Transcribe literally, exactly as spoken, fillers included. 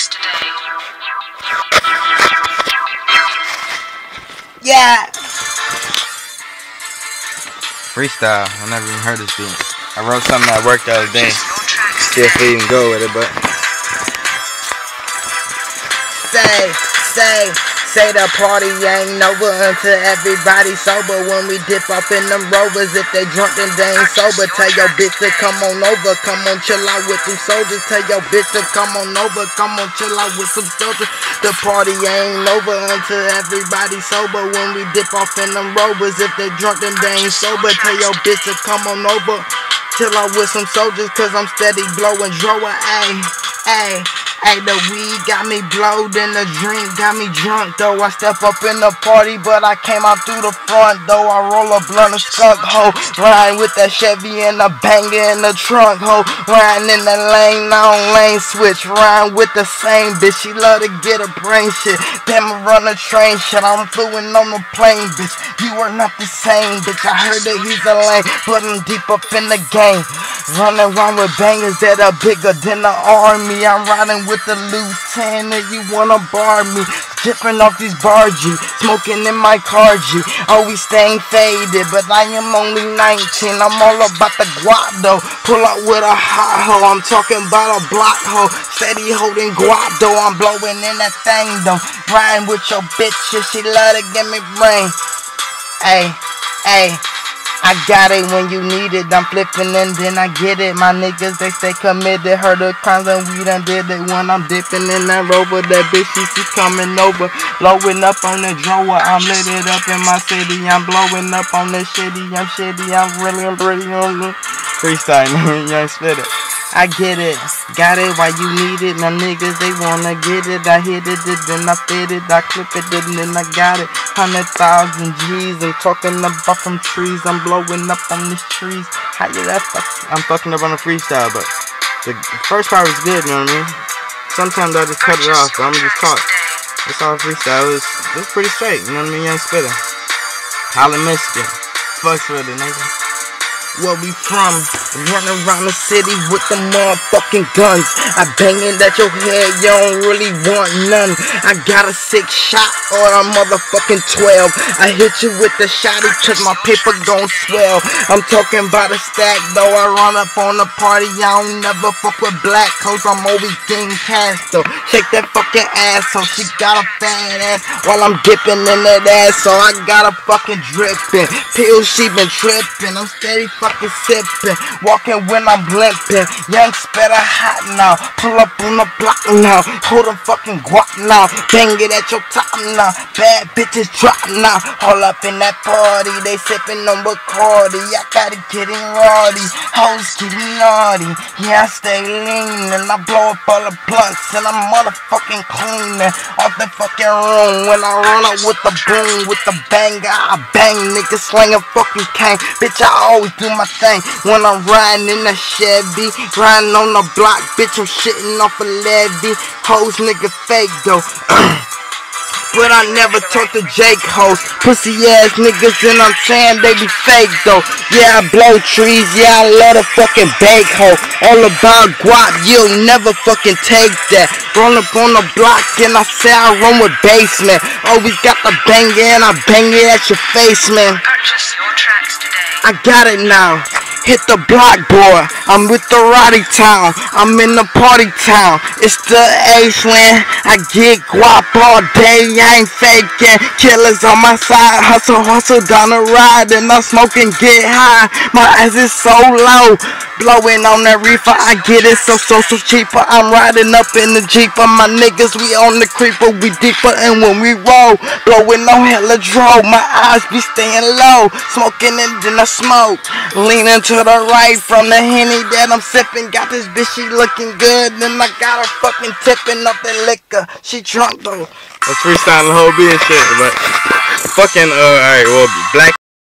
today. Yeah. Freestyle. I never even heard this beat. I wrote something at work the other day. See if we can go with it, but say, say. Say the party ain't over until everybody sober. When we dip off in them rovers, if they drunk then they ain't sober. Tell your bitch to come on over, come on chill out with them soldiers. Tell your bitch to come on over, come on chill out with some soldiers. The party ain't over until everybody sober. When we dip off in them rovers, if they drunk then they ain't sober. Tell your bitch to come on over, chill out with some soldiers, cause I'm steady blowing drawer. Ayy, ayy. Hey, the weed got me blowed and the drink got me drunk, though. I step up in the party, but I came out through the front, though. I roll a blunt of skunk, ho. Riding with that Chevy and a banger in the trunk, ho. Riding in the lane, I don't lane switch. Riding with the same bitch, she love to get a brain shit. Damn, I run a train shit, I'm fluent on the plane, bitch. You are not the same, bitch. I heard that he's a lame, but I'm deep up in the game. Running around with bangers that are bigger than the army. I'm riding with the lieutenant, you wanna bar me. Dripping off these bar G, smoking in my car G. Always staying faded, but I am only nineteen. I'm all about the guap though. Pull out with a hot hoe, I'm talking about a block hoe. Steady holding guap though, I'm blowing in that thing though. Riding with your bitches, she love to give me brain. Ayy, ayy. I got it when you need it, I'm flipping and then I get it. My niggas, they stay committed, heard the crimes and we done did it. When I'm dipping in that rover, that bitch, she keep coming over. Blowing up on the drawer, I'm lit it up in my city. I'm blowing up on the shitty, I'm shitty, I'm really, I'm really on the freestyle, young spitter. I get it, got it while you need it. My niggas, they wanna get it. I hit it, then I fit it. I clip it, and then I got it. Hundred thousand G's. I'm talking about from trees. I'm blowing up on these trees. How you that fuck? I'm fucking up on the freestyle, but the first part was good, you know what I mean? Sometimes I just cut it off, but I'm just talk. It's all freestyle. It was, it was pretty straight, you know what I mean? Young spitter. Holland, Michigan. Fucks with it, nigga. Where we from? Running around the city with the motherfucking guns. I banging at your head, you don't really want none. I got a six shot or a motherfucking twelve. I hit you with the shotty cause my paper gon' swell. I'm talking about a stack though. I run up on the party, I don't never fuck with black cause I'm always getting cash though. Shake that fucking ass so she got a fat ass while I'm dipping in that ass. So I got a fucking dripping. Pills she been tripping. I'm steady fucking sipping, walking when I'm limping. Young spitter hot now, pull up on the block now, hold a fucking guap now, bang it at your top now. Bad bitches drop now, all up in that party, they sipping on Bacardi. I gotta get in rowdy, hoes getting naughty. Yeah, I stay lean and I blow up all the blunts and I'm motherfucking cleaning off the fucking room. When I run up with the boom, with the banger, I bang, niggas slinging fucking cane. Bitch, I always do my thing when I'm riding in the Chevy, riding on the block, bitch, I'm shitting off a levy. Hoes nigga fake though. But I never talk to Jake hoes. Pussy ass niggas and I'm saying they be fake though. Yeah, I blow trees, yeah, I love the fucking bake hoe. All about guap, you'll never fucking take that. Roll up on the block and I say I run with basement. Always got the banger and I bang it at your face, man. Purchase your tracks today. I got it now. Hit the block, boy. I'm with the Roddy Town. I'm in the party town. It's the Ace land. I get guap all day. I ain't faking. Killers on my side. Hustle, hustle down the ride. And I'm smoking, get high. My ass is so low. Blowing on that reefer. I get it so, so, so cheaper. I'm riding up in the Jeeper. My niggas, we on the creeper. We deeper. And when we roll, blowing on hella dro. My eyes be staying low. Smoking and then I smoke. Leaning to the right from the Henny that I'm sipping. Got this bitch, she looking good. Then I got her fucking tipping up the liquor. She drunk though. That's freestyling the whole beat and shit, but fucking, uh, alright, well, Black.